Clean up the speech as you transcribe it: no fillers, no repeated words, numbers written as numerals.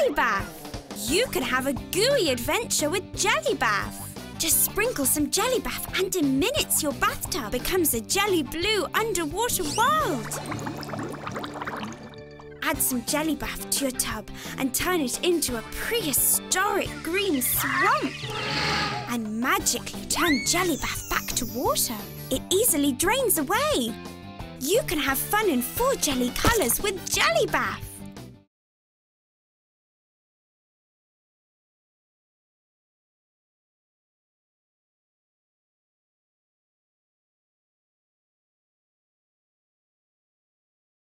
Gelli Baff. You can have a gooey adventure with Gelli Baff. Just sprinkle some Gelli Baff and in minutes your bathtub becomes a jelly blue underwater world. Add some Gelli Baff to your tub and turn it into a prehistoric green swamp. And magically turn Gelli Baff back to water. It easily drains away. You can have fun in 4 jelly colours with Gelli Baff.